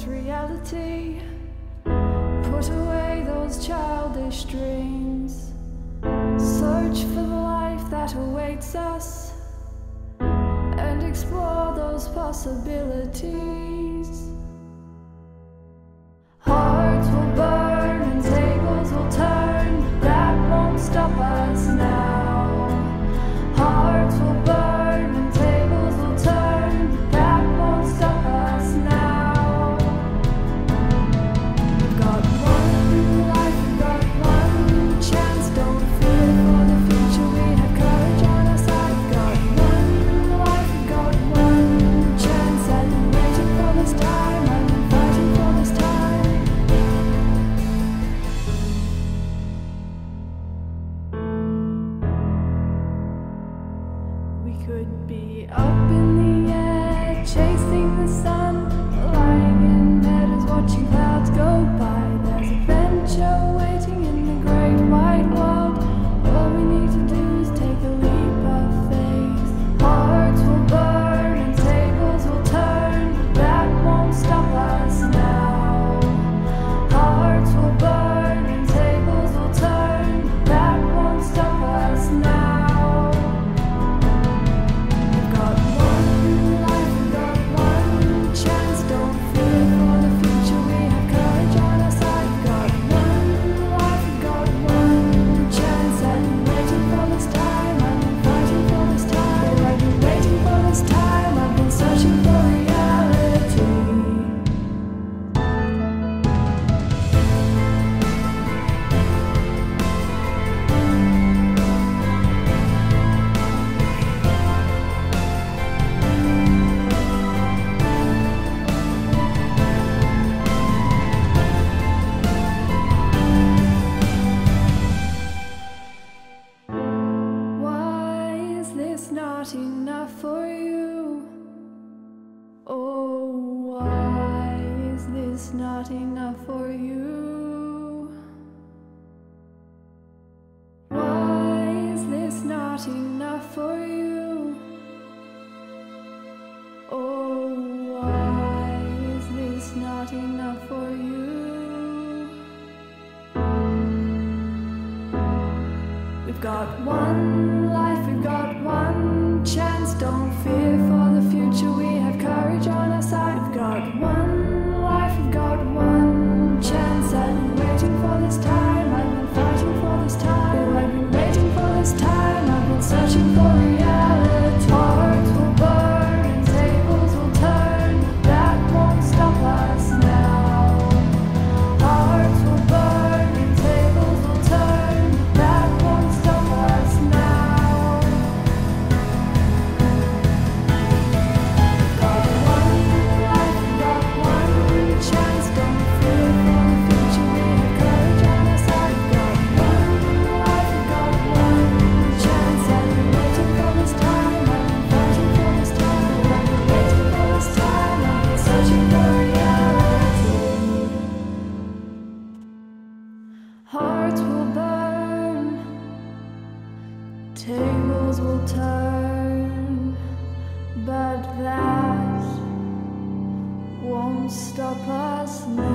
face reality. Put away those childish dreams. Search for the life that awaits us and explore those possibilities. Hearts will burn and tables will turn, but that won't stop us now. Hearts will burn and tables will turn, but that won't stop us now. We've got one life, we've got one chance. Don't fear for the future, we have courage on our side. We've got one life, we've got one chance. I've been waiting for this time, I've been fighting for this time. We could be up in the air, chasing the sun, lying in meadows, watching clouds go by. There's adventure waiting in the great wide world. All we need to do is take a leap of faith. Hearts will burn and tables will turn, but that won't stop us now. Hearts will burn and tables will turn, but that won't stop us now. We've got one life, we've got one chance. Don't fear for the future, we have courage on our side. We've got one life, we've got one chance. I've been waiting for this time, I've been fighting for this time. Oh, I've been waiting for this time, I've been searching for reality. Why is this not enough for you? Oh, why is this not enough for you? Why is this not enough for you? Oh, why is this not enough for you? We've got one life, we've got one chance. Don't fear for the future, we have courage on our side. We've got one life, we've got one chance. I've been waiting for this time, I've been fighting for this time. Oh, I've been waiting for this time, I've been searching for reality. Hearts will burn and tables will turn, but that won't stop us now. Hearts will burn and tables will turn, but that won't stop us now. Got one life, got one chance. Don't fear for the future, we have courage on our side. Got one life, got one chance. I've been waiting for this time, I've been fighting for this time. I've been waiting for this time, I've been searching for reality. Hearts will burn, tables will turn, but that won't stop us now.